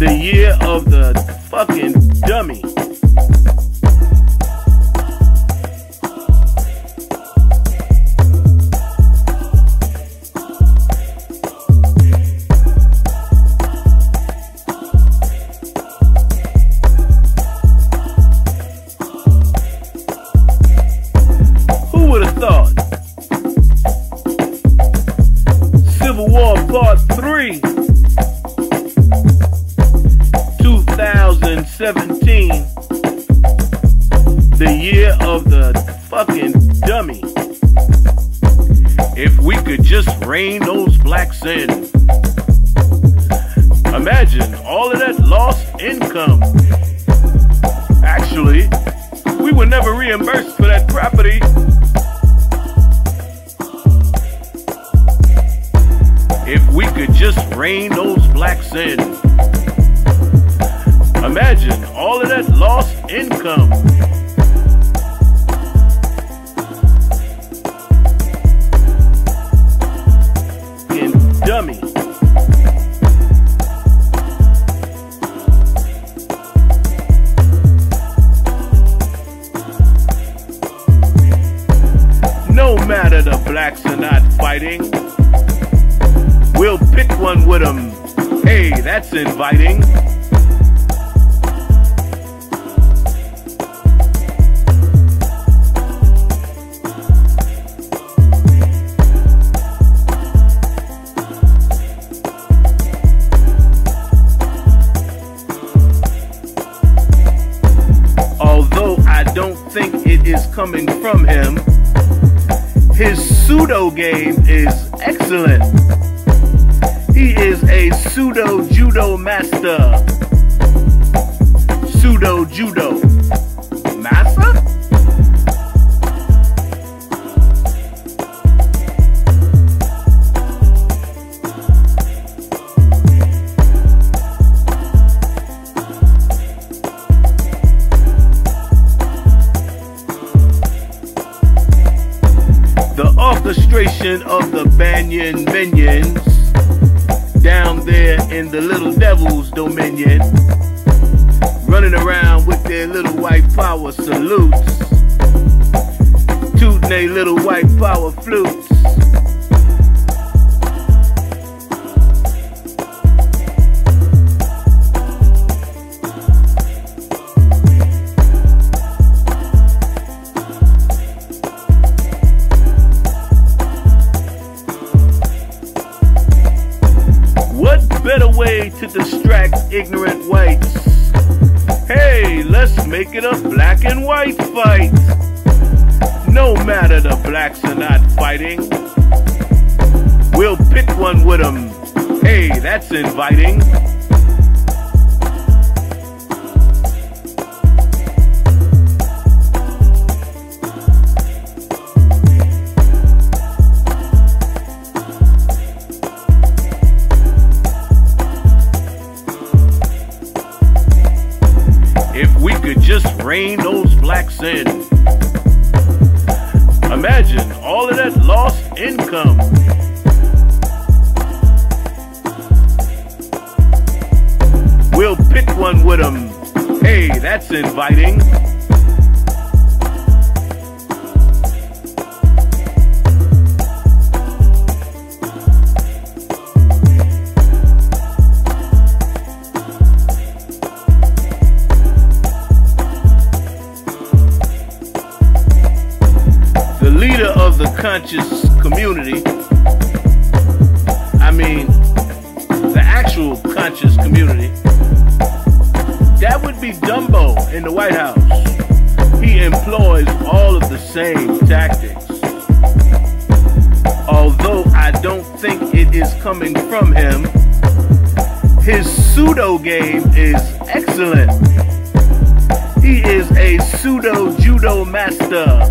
The year of the fucking dummy. Who would have thought? Civil War Part 3. 2017, the year of the fucking dummy. If we could just rein those blacks in. Imagine all of that lost income. Actually, we were never reimbursed for that property. If we could just rein those blacks in. Imagine all of that lost income. Dummy. No matter the blacks are not fighting, we'll pick one with them. Hey, that's inviting. Although I don't think it is coming from him, his pseudo game is excellent. He is a pseudo judo master. Pseudo judo master? The orchestration of the Banyan minions down there in the little devil's dominion, running around with their little white power salutes, tooting their little white power flutes. What better way to distract ignorant whites? Hey, let's make it a black and white fight. No matter the blacks are not fighting, we'll pick one with them. Hey, that's inviting. If we could just rein those blacks in. Imagine all of that lost income. We'll pick one with them. Hey, that's inviting. Leader of the conscious community, I mean the actual conscious community, that would be Dumbo in the White House. He employs all of the same tactics. Although I don't think it is coming from him, his pseudo game is excellent. He is a pseudo judo master.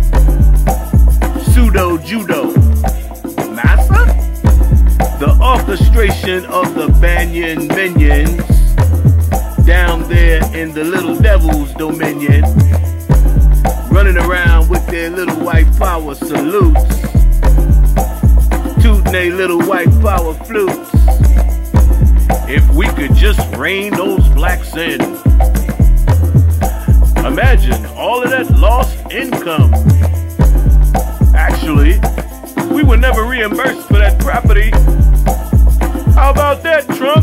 Pseudo judo master? The orchestration of the Banyan minions down there in the little devil's dominion, running around with their little white power salutes, tooting their little white power flutes. If we could just rein those blacks in. Imagine all of that lost income. Actually, we were never reimbursed for that property. How about that, Trump?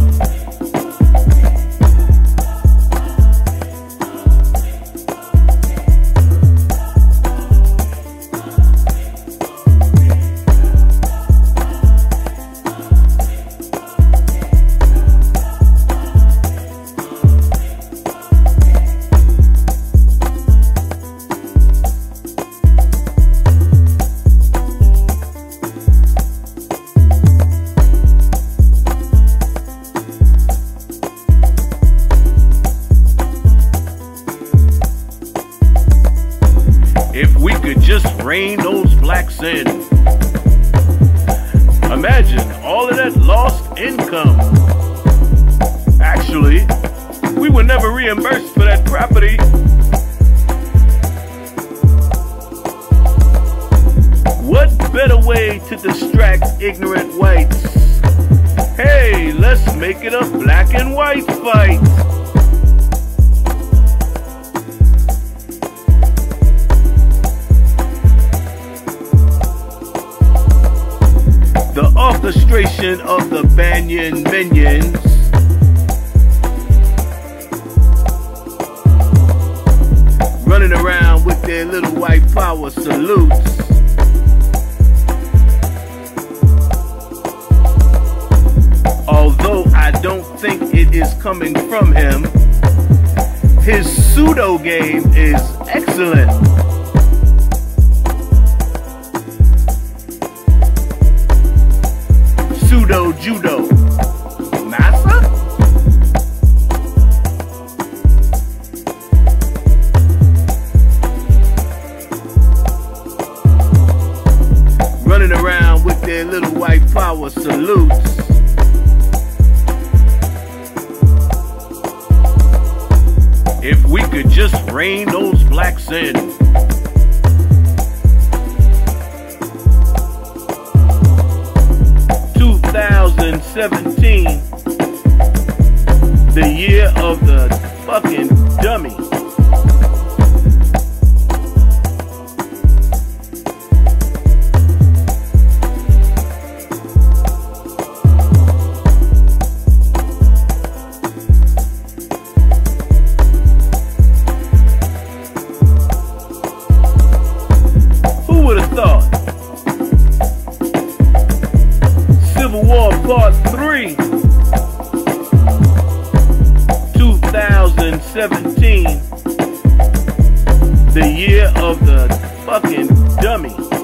If we could just rein those blacks in. Imagine all of that lost income. Actually, we were never reimbursed for that property. What better way to distract ignorant whites? Hey, let's make it a black and white fight. The orchestration of the Banyan minions. Running around with their little white power salutes. Although I don't think it is coming from him, his pseudo game is excellent. Pseudo judo. Massa? Running around with their little white power salutes. If we could just rein those blacks in. '17, the year of the fucking dummy. Who would have thought? Civil War Part 3, 2017, the year of the fucking dummy.